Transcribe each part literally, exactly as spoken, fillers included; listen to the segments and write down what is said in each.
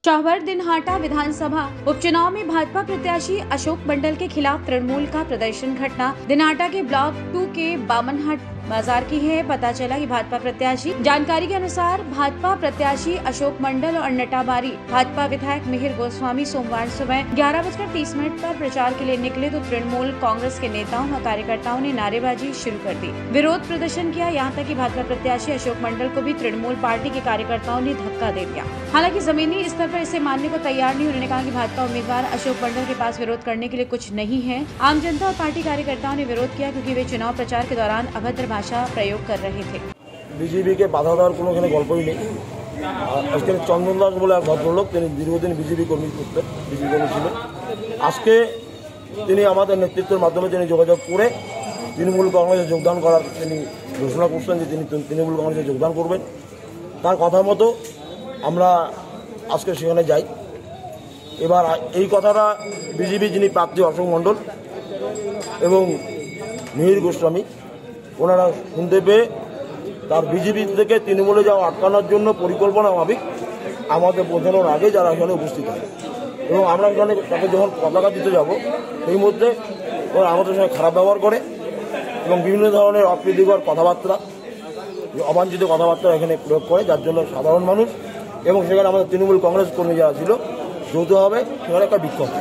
चौहर दिनहाटा विधानसभा उपचुनाव में भाजपा प्रत्याशी अशोक मंडल के खिलाफ तृणमूल का प्रदर्शन घटना दिनहाटा के ब्लॉक टू के बामनहाट बाजार की है। पता चला कि भाजपा प्रत्याशी जानकारी के अनुसार भाजपा प्रत्याशी अशोक मंडल और नटाबारी भाजपा विधायक मिहिर गोस्वामी सोमवार सुबह ग्यारह बजकर तीस मिनट पर प्रचार के लिए निकले तो तृणमूल कांग्रेस के नेताओं और कार्यकर्ताओं ने नारेबाजी शुरू कर दी, विरोध प्रदर्शन किया। यहाँ तक कि भाजपा प्रत्याशी अशोक मंडल को भी तृणमूल पार्टी के कार्यकर्ताओं ने धक्का दे दिया। हालांकि जमीनी स्तर पर इसे मानने को तैयार नहीं। उन्होंने कहा कि भाजपा उम्मीदवार अशोक मंडल के पास विरोध करने के लिए कुछ नहीं है। आम जनता और पार्टी कार्यकर्ताओं ने विरोध किया क्योंकि वे चुनाव प्रचार के दौरान अभद्र भाषा प्रयोग कर रहे थे। बीजेपी के बाधा देওয়ার কোনো এখানে গল্পই নেই। আজকে চন্দন দাস বলে এক ভদ্রলোক, তিনি দীর্ঘদিন বিজেপি কর্মী করতেন, বিজেপি কর্মী ছিলেন। আজকে তিনি আমাদের নেতৃত্বের মাধ্যমে তিনি যোগাযোগ করে তৃণমূল কংগ্রেসে যোগদান করার তিনি ঘোষণা করছেন যে তিনি তৃণমূল কংগ্রেসে যোগদান করবেন। তার কথা মতো আমরা আজকে সেখানে যাই। এবার এই কথাটা বিজেপি যিনি প্রার্থী অশোক মণ্ডল এবং মিহির গোস্বামী ওনারা শুনতে পেয়ে তার বিজেপি থেকে তৃণমূলে যাওয়া আটকানোর জন্য পরিকল্পনা মাফিক আমাদের বোঝানোর আগে যারা এখানে উপস্থিত হয় এবং আমরা এখানে তাকে যখন পতাকা দিতে যাব সেই মধ্যে ওরা আমাদের সঙ্গে খারাপ ব্যবহার করে এবং বিভিন্ন ধরনের অপ্রীতিকর কথাবার্তা, অবাঞ্ছিত কথাবার্তা এখানে প্রয়োগ করে, যার জন্য সাধারণ মানুষ এবং সেখানে আমাদের তৃণমূল কংগ্রেস কর্মী যারা ছিল যৌথভাবে সেখানে একটা বিক্ষোভ।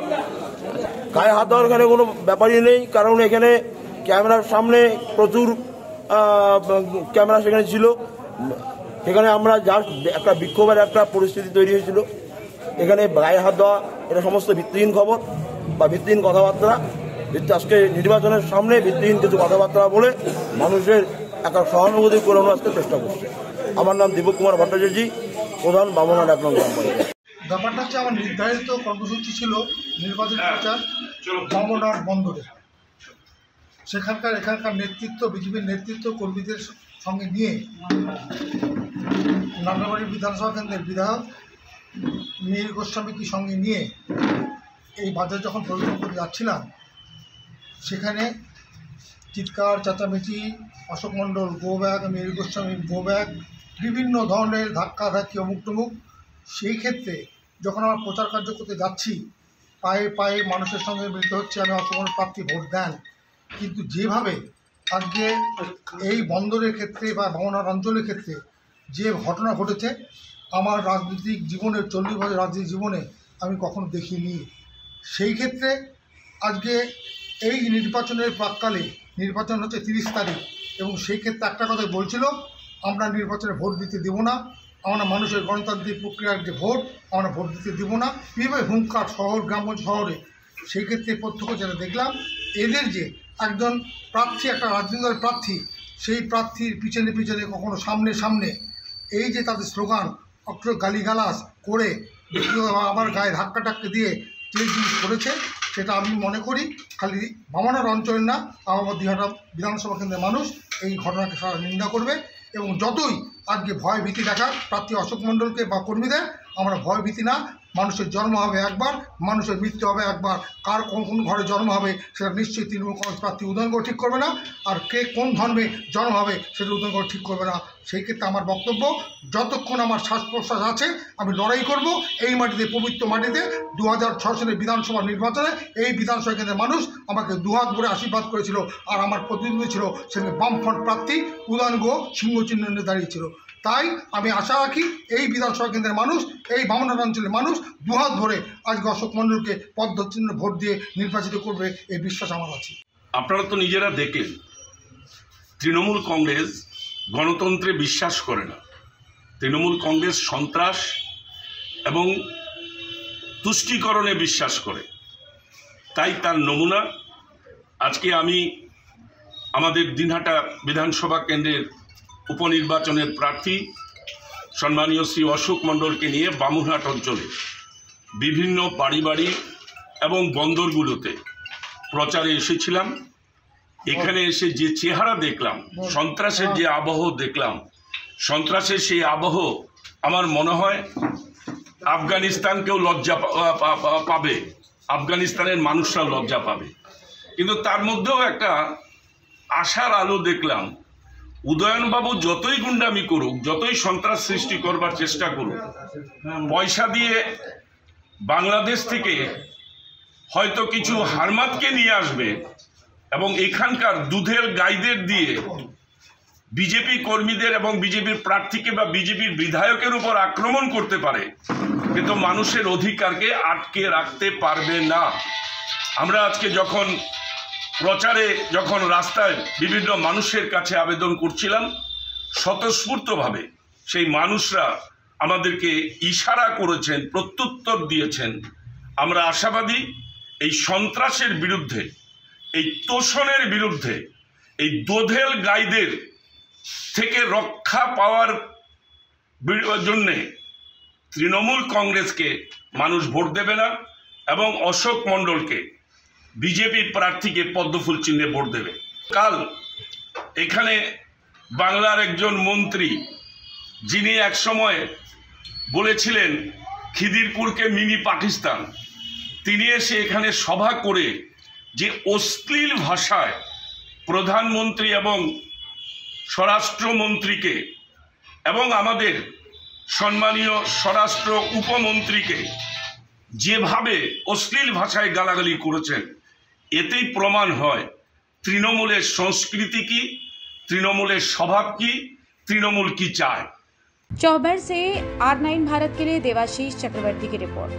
গায়ে হাত দেওয়ার এখানে কোনো ব্যাপারই নেই, কারণ এখানে ক্যামেরার সামনে প্রচুর ক্যামেরা সেখানে ছিল। সেখানে আমরা জাস্ট একটা বিক্ষোভের একটা পরিস্থিতি তৈরি হয়েছিল। এখানে গায়ে হাত দেওয়া এটা সমস্ত ভিত্তিহীন খবর বা ভিত্তিহীন কথাবার্তা। আজকে নির্বাচনের সামনে ভিত্তিহীন কিছু কথাবার্তা বলে মানুষের একটা সহানুভূতি করানোর আজকে চেষ্টা করছে। আমার নাম দীপক কুমার ভট্টাচার্য, প্রধান বামনহাট এক নং গ্রাম পঞ্চায়েত। ব্যাপারটা হচ্ছে আমার নির্ধারিত কর্মসূচি ছিল নির্বাচন প্রচার বামনহাট বন্দরে। সেখানকার এখানকার নেতৃত্ব, বিজেপির নেতৃত্ব কর্মীদের সঙ্গে নিয়ে নান্দাবাড়ি বিধানসভা কেন্দ্রের বিধায়ক মিহির গোস্বামীকে সঙ্গে নিয়ে এই বাজার যখন পরিক্রমা করে যাচ্ছিলাম, সেখানে চিৎকার চেঁচামেচি, Ashok Mondal go back, Mihir Goswami go back, বিভিন্ন ধরনের ধাক্কা ধাক্কি অমুক টুমুক। সেই ক্ষেত্রে যখন আমরা প্রচার কার্য করতে যাচ্ছি, পায়ে পায়ে মানুষের সঙ্গে মিলিত হচ্ছে আমি অশোক মণ্ডল প্রার্থী, ভোট দেন। কিন্তু যেভাবে আজকে এই বন্দরের ক্ষেত্রে বা বামনহাট অঞ্চলের ক্ষেত্রে যে ঘটনা ঘটেছে, আমার রাজনৈতিক জীবনের চল্লিশ বছর রাজনৈতিক জীবনে আমি কখনো দেখিনি। সেই ক্ষেত্রে আজকে এই নির্বাচনের প্রাক্কালে, নির্বাচন হচ্ছে তিরিশ তারিখ, এবং সেই ক্ষেত্রে একটা কথা বলছিল, আমরা নির্বাচনে ভোট দিতে দেব না, আমরা মানুষের গণতান্ত্রিক প্রক্রিয়ার যে ভোট আমরা ভোট দিতে দেব না, এইভাবে হুঙ্কার শহর গ্রামগঞ্জ শহরে। সেই ক্ষেত্রে প্রত্যক্ষ যেটা দেখলাম, এদের যে একজন প্রার্থী, একটা রাজনৈতিক দলের প্রার্থী, সেই প্রার্থীর পিছনে পিছনে কখনো সামনে সামনে এই যে তাদের স্লোগান অক্ষ গালিগালাজ করে আবার গায়ে ধাক্কা টাক্কা দিয়ে যে জিনিস করেছে, সেটা আমি মনে করি খালি বামনহাট অঞ্চল না, আমার দিনহাটা বিধানসভা কেন্দ্রের মানুষ এই ঘটনাকে সারা নিন্দা করবে। এবং যতই আজকে ভয় ভীতি দেখা প্রার্থী অশোক মণ্ডলকে বা কর্মীদের, আমরা ভয় ভীতি না, মানুষের জন্ম হবে একবার, মানুষের মৃত্যু হবে একবার। কার কোন কোন ঘরে জন্ম হবে সেটা নিশ্চয়ই তৃণমূল কংগ্রেস প্রার্থী উদয়নগড় ঠিক করবে না, আর কে কোন ধর্মে জন্ম হবে সেটা উদয়নগড় ঠিক করবে না। সেই ক্ষেত্রে আমার বক্তব্য, যতক্ষণ আমার শ্বাস প্রশ্বাস আছে আমি লড়াই করব এই মাটিতে, পবিত্র মাটিতে। দু হাজার ছয় সালের বিধানসভা নির্বাচনে এই বিধানসভা কেন্দ্রের মানুষ আমাকে দুহাত ভরে আশীর্বাদ করেছিল, আর আমার প্রতিনিধি ছিল সেখানে বামফ্রন্ট প্রার্থী উদয়নগড় সিংহচিহ্ন নিয়ে দাঁড়িয়েছিল। তাই আমি আশা রাখি এই বিধানসভা কেন্দ্রের মানুষ, এই বামনহাট অঞ্চলের মানুষ দুহাত ধরে আজকে অশোক মণ্ডলকে পদ্মচিহ্ন ভোট দিয়ে নির্বাচিত করবে, এই বিশ্বাস আমার আছে। আপনারা তো নিজেরা দেখলেন, তৃণমূল কংগ্রেস গণতন্ত্রে বিশ্বাস করে না। তৃণমূল কংগ্রেস সন্ত্রাস এবং তুষ্টিকরণে বিশ্বাস করে। তাই তার নমুনা আজকে আমি আমাদের দিনহাটা বিধানসভা কেন্দ্রের উপনির্বাচনের প্রার্থী সম্মানীয় শ্রী অশোক মণ্ডলকে নিয়ে বামনহাট অঞ্চলে বিভিন্ন বাড়ি বাড়ি এবং বন্দরগুলোতে প্রচারে এসেছিলাম। এখানে এসে যে চেহারা দেখলাম, সন্ত্রাসের যে আবহ দেখলাম, সন্ত্রাসের সেই আবহ আমার মনে হয় আফগানিস্তানকেও লজ্জা পাবে, আফগানিস্তানের মানুষরা লজ্জা পাবে। কিন্তু তার মধ্যেও একটা আশার আলো দেখলাম। উদয়নবাবু যতই গুন্ডামি করুক, যতই সন্ত্রাস সৃষ্টি করবার চেষ্টা করুক, পয়সা দিয়ে বাংলাদেশ থেকে হয়তো কিছু হারমাতকে নিয়ে আসবে এবং এখানকার দুধের গাইদের দিয়ে বিজেপি কর্মীদের এবং বিজেপির প্রার্থীকে বা বিজেপির বিধায়কের উপর আক্রমণ করতে পারে, কিন্তু মানুষের অধিকারকে আটকে রাখতে পারবে না। আমরা আজকে যখন প্রচারে যখন রাস্তায় বিভিন্ন মানুষের কাছে আবেদন করছিলাম, স্বতঃস্ফূর্তভাবে সেই মানুষরা আমাদেরকে ইশারা করেছেন, প্রত্যুত্তর দিয়েছেন। আমরা আশাবাদী এই সন্ত্রাসের বিরুদ্ধে, এই তোষণের বিরুদ্ধে, এই দোধেল গাইদের থেকে রক্ষা পাওয়ার জন্যে তৃণমূল কংগ্রেসকে মানুষ ভোট দেবে না এবং অশোক মণ্ডলকে, বিজেপির প্রার্থীকে পদ্মফুল চিহ্নে ভোট দেবে। কাল এখানে বাংলার একজন মন্ত্রী, যিনি একসময় বলেছিলেন খিদিরপুরকে মিনি পাকিস্তান, তিনি এসে এখানে সভা করে যে অশ্লীল ভাষায় প্রধানমন্ত্রী এবং স্বরাষ্ট্রমন্ত্রীকে এবং আমাদের সম্মানীয় স্বরাষ্ট্র উপমন্ত্রীকে যেভাবে অশ্লীল ভাষায় গালাগালি করেছেন, এতেই প্রমাণ হয় তৃণমূলের সংস্কৃতি কি, তৃণমূলের স্বভাব কি, তৃণমূল কি চায়। चौबर से आर नाइन भारत के लिए देवाशीष चक्रवर्ती की रिपोर्ट।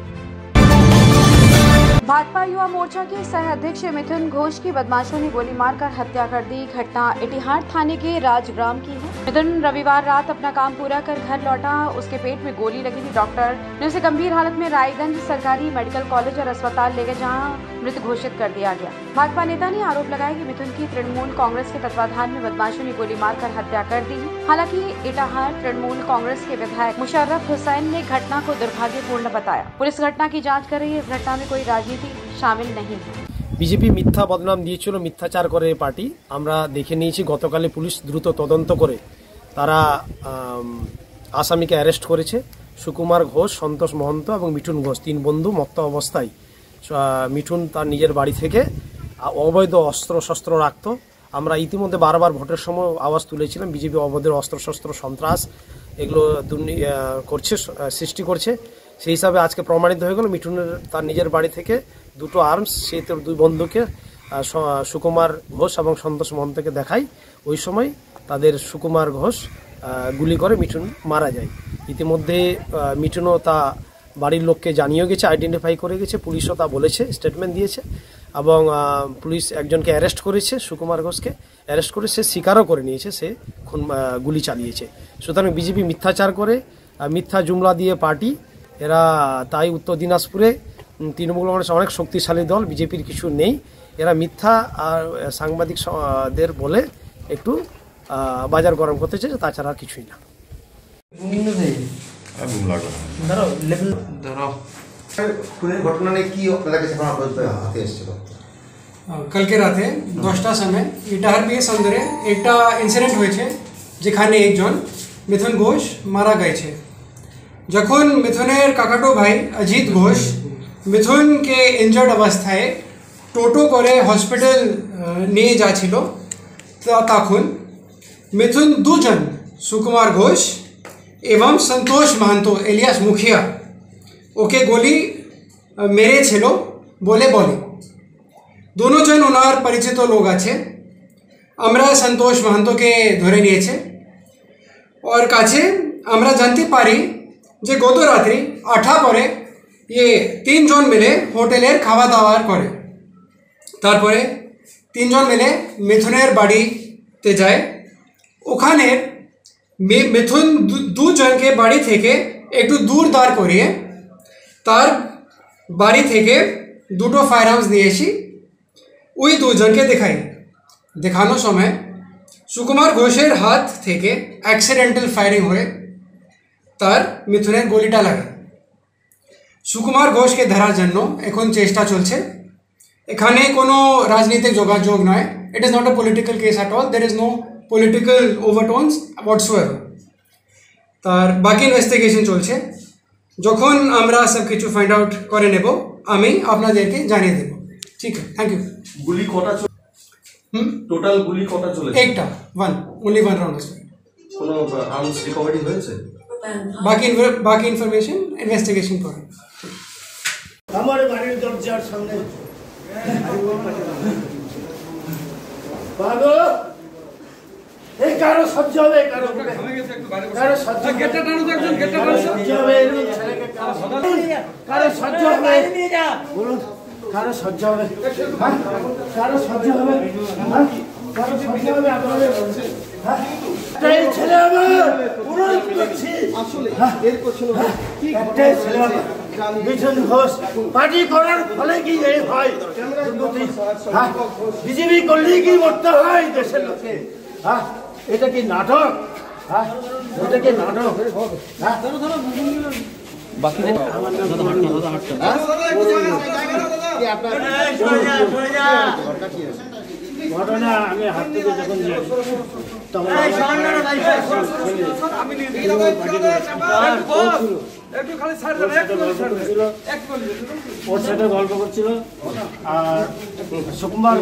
भाजपा युवा मोर्चा के सह अध्यक्ष मिथुन घोष की बदमाशों ने गोली मारकर हत्या कर दी। घटना इटिहाड थाने के राजग्राम की है। मिथुन रविवार रात अपना काम पूरा कर घर लौटा, उसके पेट में गोली लगी थी। डॉक्टर ने उसे गंभीर हालत में रायगंज सरकारी मेडिकल कॉलेज और अस्पताल ले गए, जहां मृत घोषित कर दिया गया। भाजपा नेता ने आरोप लगाया कि मिथुन की तृणमूल कांग्रेस के तत्वाधान में बदमाशों ने गोली मारकर हत्या कर दी। हालांकि इटाहार तृणमूल कांग्रेस के विधायक मुशर्रफ हुसैन ने घटना को दुर्भाग्यपूर्ण बताया। पुलिस घटना की जाँच कर रही है। इस घटना में कोई রাজনীতি শামিল नहीं है। বিজেপি মিথ্যা বদনাম দিয়েছিল, মিথ্যাচার করে পার্টি। আমরা দেখে নিয়েছি গতকালে পুলিশ দ্রুত তদন্ত করে তারা আসামিকে অ্যারেস্ট করেছে। সুকুমার ঘোষ, সন্তোষ মহন্ত এবং মিঠুন ঘোষ, তিন বন্ধু মত্ত অবস্থায়। মিঠুন তার নিজের বাড়ি থেকে অবৈধ অস্ত্র শস্ত্র রাখত। আমরা ইতিমধ্যে বারবার ভোটের সময় আওয়াজ তুলেছিলাম বিজেপি অবৈধ অস্ত্র শস্ত্র সন্ত্রাস এগুলো করছে, সৃষ্টি করছে। সেই হিসাবে আজকে প্রমাণিত হয়ে গেল মিঠুনের তার নিজের বাড়ি থেকে দুটো আর্মস, সে তোর দুই বন্ধুকে সুকুমার ঘোষ এবং সন্তোষ মহন্তকে দেখায়। ওই সময় তাদের সুকুমার ঘোষ গুলি করে মিঠুন মারা যায়। ইতিমধ্যে মিঠুনও তা বাড়ির লোককে জানিয়ে গেছে, আইডেন্টিফাই করে গেছে, পুলিশও তা বলেছে, স্টেটমেন্ট দিয়েছে এবং পুলিশ একজনকে অ্যারেস্ট করেছে, সুকুমার ঘোষকে অ্যারেস্ট করে সে স্বীকারও করে নিয়েছে সে খুন গুলি চালিয়েছে। সুতরাং বিজেপি মিথ্যাচার করে, মিথ্যা জুমলা দিয়ে পার্টি এরা, তাই উত্তর দিনাজপুরে তৃণমূল কংগ্রেস অনেক শক্তিশালী দল, বিজেপির কিছু নেই। এরা মিথ্যা আর সাংবাদিকদের বলে একটু বাজার গরম করতে চাইছে, তাছাড়া আর কিছুই না। কালকে রাতে দশটার সময় ইটাহার পিএস অন্দরে একটা ইনসিডেন্ট হয়েছে, যেখানে একজন মিথুন ঘোষ মারা গেছে। যখন মিথুনের কাকাটো ভাই অজিত ঘোষ মিথুনকে ইনজার্ড অবস্থায় টোটো করে হসপিটাল নিয়ে যাচ্ছিল, তখন মিথুন দুজন সুকুমার ঘোষ এবং সন্তোষ মাহান্ত এলিয়াস মুখিয়া ওকে গুলি মেরেছিল বলে বলে। দুজন ওনার পরিচিত লোক আছে। আমরা সন্তোষ মাহান্তকে ধরে নিয়েছে ওর কাছে। আমরা জানতে পারি যে গত রাত্রি আঠা পরে ये তিনজন মিলে হোটেলের খাওয়া দাওয়া করে। তারপরে তিনজন মিলে মিথুনের বাড়িতে যায়। ওখানে মিথুন দুজনকে বাড়ি থেকে একটু দূর দাঁড় করিয়ে তার বাড়ি থেকে দুটো ফায়ার আর্মস নিয়েছি, ওই দুজনকে দেখাই। দেখানোর সময় সুকুমার ঘোষের হাত থেকে অ্যাক্সিডেন্টাল ফায়ারিং হয়ে তার মিথুনের গুলিটা লাগে। সুকুমার ঘোষকে ধরার জন্য এখন চেষ্টা চলছে। এখানে কোনো রাজনৈতিক যোগাযোগ নয়। It is not a political case at all. There is no political overtones whatsoever. তার বাকি ইনভেস্টিগেশন চলছে। যখন আমরা সব কিছু ফাইন্ড আউট করে নেব আমি আপনাদেরকে জানিয়ে দেব। ঠিক আছে, থ্যাংক ইউ। গুলি কটা? হুম টোটাল গুলি কটা চলেছে? একটা ওয়ান ওনলি ওয়ান রাউন্ড আছে। কোনো আর্মস রিকভারি হয়েছে? বাকি বাকি ইনফরমেশন ইনভেস্টিগেশন করে। আমার বাড়ির দরজার সামনে বাবা এই কারো সহ্য হবে কারো কারো সহ্য গেটটা টানো তো একজন গেটটা টানো সহ্য হবে এরকম ছেলেকে কারো সহ্য হবে বলুন কারো সহ্য হবে হ্যাঁ কারো সহ্য হবে হ্যাঁ কারো সহ্য হবে আপনাদের হ্যাঁ এই ছেলে আমার অনুরোধ করছি আসলে এর পেছনে একটাই ছেলে আমার মিঠুন ঘোষ পার্টি করার ফলে কি এই হয় হ্যাঁ বিজেপি করলেই কি মরতে হয় দেশের লোকে হ্যাঁ এটা কি নাটক হ্যাঁ এটা কি নাটক হ্যাঁ ঘটনা আমি হাত থেকে যখন যাই তখন ওর সাথে গল্প করছিল আর সুকুমার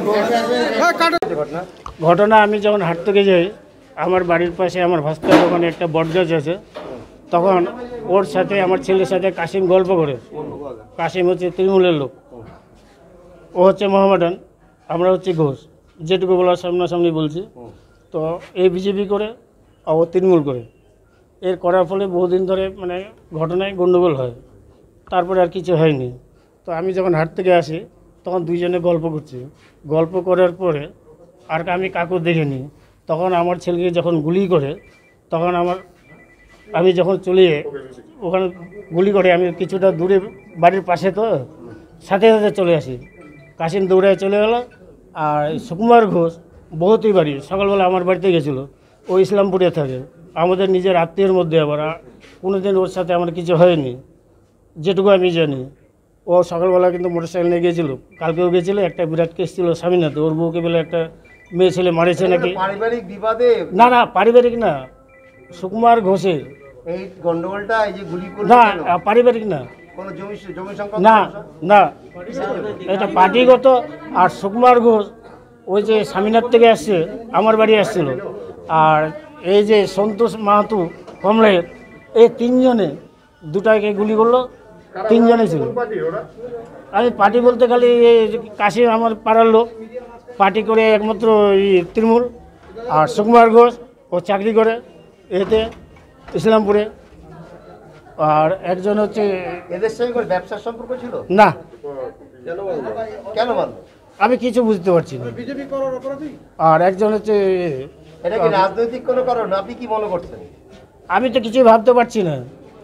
ঘটনা আমি যখন হাট থেকে যাই আমার বাড়ির পাশে আমার ভাস্তার দোকানে একটা বটগাছ আছে তখন ওর সাথে আমার ছেলের সাথে কাশিম গল্প করে কাশিম হচ্ছে তৃণমূলের লোক ও হচ্ছে মোহামেডান আমরা হচ্ছে ঘোষ যেটুকু বলার সামনাসামনি বলছি তো এই বিজেপি করে ও তৃণমূল করে এর করার ফলে বহুদিন ধরে মানে ঘটনায় গণ্ডগোল হয় তারপরে আর কিছু হয়নি তো আমি যখন হাট থেকে আসি তখন দুইজনে গল্প করছি গল্প করার পরে আর আমি কাকু দেখিনি তখন আমার ছেলেকে যখন গুলি করে তখন আমার আমি যখন চলে ওখানে গুলি করে আমি কিছুটা দূরে বাড়ির পাশে তো সাথে সাথে চলে আসি কাশিম দৌড়ায় চলে গেল আর সুকুমার ঘোষ বহুতই বাড়ি সকালবেলা আমার বাড়িতে গেছিলো ও ইসলামপুরে থাকে আমাদের নিজের আত্মীয়ের মধ্যে আবার কোনোদিন ওর সাথে আমার কিছু হয়নি যেটুকু আমি জানি ও সকালবেলা কিন্তু মোটরসাইকেল নিয়ে গিয়েছিলো কালকেও গেছিলো একটা বিরাট কেস ছিল স্বামীনাথে ওর বউকে বলে একটা মেয়ে ছেলে মারেছে নাকি পারিবারিক বিবাদে না না পারিবারিক না সুকুমার ঘোষের এই গন্ডগোলটা এই যে গুলি করলো না পারিবারিক না কোনো জমি জমি সংক্রান্ত না না এটা পার্টিগত আর সুকুমার ঘোষ ওই যে স্বামীনাথ থেকে আসছে আমার বাড়ি আসছিল আর এই যে সন্তোষ মাহাতো কমলের এই তিনজনে দুটাকে গুলি করলো তিনজনে ছিল আমি পার্টি বলতে খালি এই কাশি আমার পাড়ার লোক পার্টি করে একমাত্র এই তৃণমূল আর সুকুমার ঘোষ ও চাকরি করে এতে ইসলামপুরে আর একজন হচ্ছে এদের সঙ্গে কোনো ব্যবসার সম্পর্ক ছিল না কেন মানল আমি কিছু বুঝতে পারছি না আর একজন হচ্ছে এটা কি রাজনৈতিক কোনো কারণ আপনি কি মনে করছেন আমি তো কিছুই ভাবতে পারছি না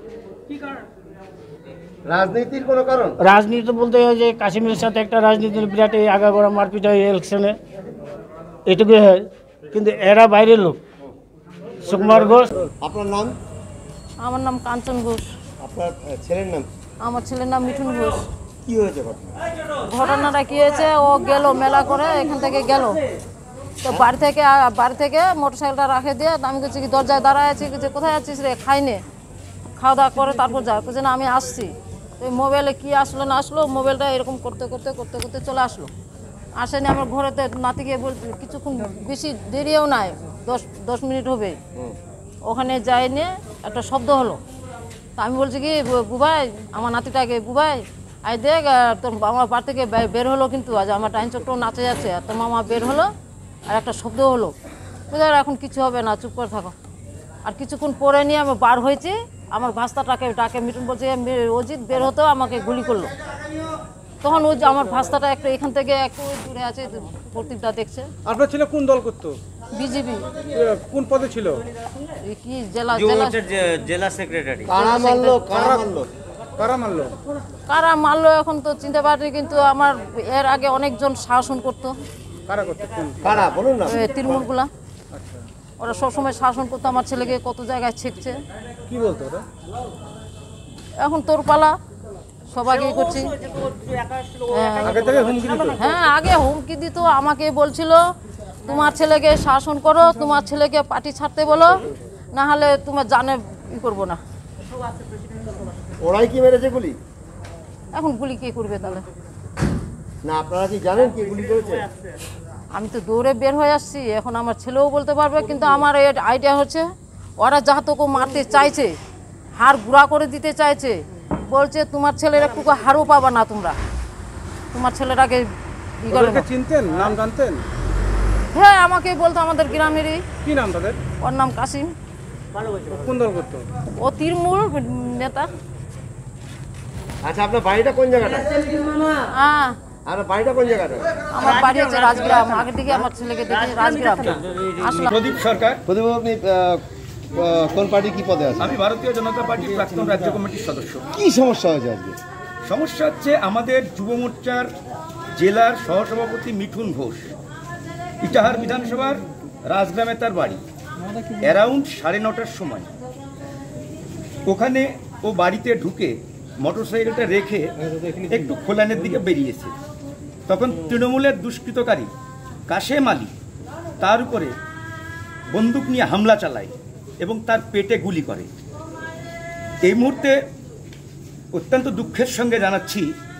রাজনীতির কোনো কারণ রাজনীতি বলতে হয় যে কাশ্মীরের সাথে একটা রাজনীতির বিরাট এই আগাগোড়া মারপিট হয় ইলেকশনে এটুকুই হয় কিন্তু এরা বাইরের লোক সুকুমার ঘোষ আপনার নাম আমার নাম কাঞ্চন ঘোষ। আপনার ছেলের নাম আমার ছেলের নাম মিঠুন ঘোষ। কি হয়েছে ঘটনা ঘটনাটা কি হয়েছে ও গেল মেলা করে এখান থেকে গেল তো বাড়ি থেকে বাড়ি থেকে মোটরসাইকেলটা রাখে দিয়ে আমি বলছি কি দরজায় দাঁড়ায় আছি যে কোথায় আছিস রে খাইনে খাওয়া দাওয়া করে তারপর যা বলছে না আমি আসছি ওই মোবাইলে কি আসলো না আসলো মোবাইলটা এরকম করতে করতে করতে করতে চলে আসলো আসেনি আমার ঘরেতে নাতিকে বল কিছুক্ষণ বেশি দেরিও নাই দশ দশ মিনিট হবে ওখানে যাইনি একটা শব্দ হলো তা আমি বলছি কি বুবাই আমার নাতিটাকে বুবাই আই দেখ তোর আমার বাড়ি থেকে বের হলো কিন্তু আজ আমার টাইম চক্র নাচে যাচ্ছে আর তোর মামা বের হলো আর একটা শব্দ হলো বুঝলে এখন কিছু হবে না চুপ করে থাকো আর কিছুক্ষণ পরে নিয়ে আমি বার হয়েছি আমার ভাস্তাটাকে ডাকে মিটুন বলছে অজিত বের হতো আমাকে গুলি করলো তখন ওই আমার ভাস্তাটা একটু এখান থেকে একটু দূরে আছে প্রতীকটা দেখছে। আপনার ছেলে কোন দল করতো? বিজেপি। কোন পদে ছিল? কি জেলা জেলা জেলা সেক্রেটারি। কারা মারলো কারা মারলো কারা মারলো কারা মারলো এখন তো চিনতে পারি কিন্তু আমার এর আগে অনেকজন শাসন করতো। কারা করতো? কারা বলুন না। তৃণমূলগুলা ওরা সবসময় শাসন করতো আমার ছেলেকে কত জায়গায় ছেকছে। কি বলতো ওরা? এখন তোর পালা সবাইকে করছি। হ্যাঁ আগে হুমকি দিত আমাকে বলছিল তোমার ছেলেকে শাসন করো তোমার ছেলেকে পার্টি ছাড়তে বলো না হলে তোমার জানে ই করবো না। ওরাই কি মেরেছে গুলি? এখন গুলি কে করবে তাহলে? না আপনারা কি জানেন কে গুলি করেছে? আমি তো দৌড়ে বের হয়ে আসছি, এখন আমার ছেলেও বলতে পারবে। কিন্তু আমার আইডিয়া হচ্ছে ওরা যাহাতকু মারতে চাইছে, হাড় গুঁড়া করে দিতে চাইছে, বলছে তোমার ছেলের একটু হাড়ও পাবা না, তোমরা তোমার ছেলেটাকে ই করে নাও। চিনতেন, নাম জানতেন? হ্যাঁ, আমাকে বলতো, আমাদের গ্রামেরই। কি নাম তাদের? ওর নাম কাসিম। কোন দল করতো? ও তৃণমূল নেতা। আচ্ছা, আপনার বাড়িটা কোন জায়গাটা? হ্যাঁ, আর বাড়িটা কোন জায়গাটা? আমার বাড়ি হচ্ছে রাজগ্রাম। আগে থেকে আমার ছেলেকে দেখি রাজগ্রাম আসলাম। প্রদীপ সরকার। প্রদীপ, আপনি কোন পার্টি কি পদে আছেন? আমি ভারতীয় জনতা পার্টির প্রাক্তন রাজ্য কমিটির সদস্য। কি সমস্যা হয়েছে আজকে? সমস্যা হচ্ছে আমাদের যুব মোর্চার জেলার সহসভাপতি মিঠুন ঘোষ, ইটাহার বিধানসভার রাজগ্রামে তার বাড়ি। অ্যারাউন্ড সাড়ে নটার সময় ওখানে ও বাড়িতে ঢুকে মোটরসাইকেলটা রেখে একটু খোলানের দিকে বেরিয়েছে। তখন তৃণমূলের দুষ্কৃতকারী কাশেম আলী তার উপরে বন্দুক নিয়ে হামলা চালায় এবং তার পেটে গুলি করে। এই মুহূর্তে অত্যন্ত দুঃখের সঙ্গে জানাচ্ছি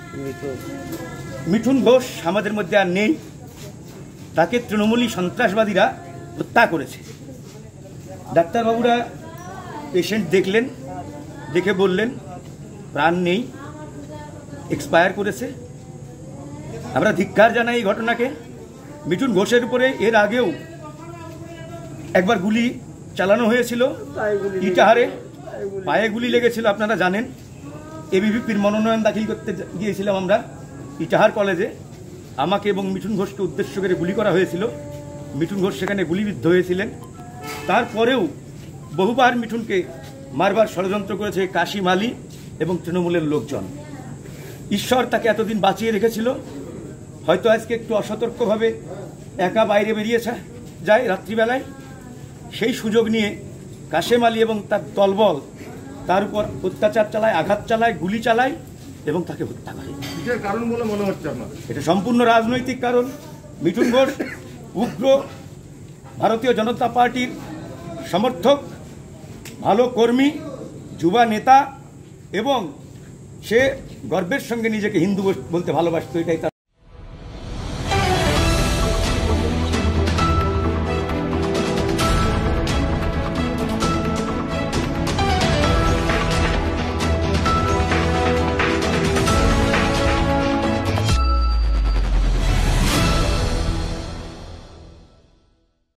মিঠুন ঘোষ আমাদের মধ্যে আর নেই। তাকে তৃণমূলী সন্ত্রাসবাদীরা হত্যা করেছে। ডাক্তারবাবুরা পেশেন্ট দেখলেন, দেখে বললেন প্রাণ নেই, এক্সপায়ার করেছে। আমরা ধিক্কার জানাই এই ঘটনাকে। মিঠুন ঘোষের উপরে এর আগেও একবার গুলি চালানো হয়েছিল, ইটাহারে পায়ে গুলি লেগেছিল, আপনারা জানেন। এবিভিপির মনোনয়ন দাখিল করতে গিয়েছিলাম আমরা ইটাহার কলেজে, আমাকে এবং মিঠুন ঘোষকে উদ্দেশ্য করে গুলি করা হয়েছিল। মিঠুন ঘোষ সেখানে গুলিবিদ্ধ হয়েছিলেন। তারপরেও বহুবার মিঠুনকে মারবার ষড়যন্ত্র করেছে কাশিম আলী এবং তৃণমূলের লোকজন। ঈশ্বর তাকে এতদিন বাঁচিয়ে রেখেছিল। হয়তো আজকে একটু অসতর্কভাবে একা বাইরে বেরিয়েছে যায় রাত্রিবেলায়, সেই সুযোগ নিয়ে কাশেম আলী এবং তার দলবল তার উপর অত্যাচার চালায়, আঘাত চালায়, গুলি চালায় এবং তাকে হত্যা করে। কিসের কারণ বলে মনে হচ্ছে আপনার? এটা সম্পূর্ণ রাজনৈতিক কারণ। মিঠুন ঘোষ উগ্র ভারতীয় জনতা পার্টির সমর্থক, ভালো কর্মী, যুবা নেতা এবং সে গর্বের সঙ্গে নিজেকে হিন্দু বলতে ভালোবাসত। এটাই তার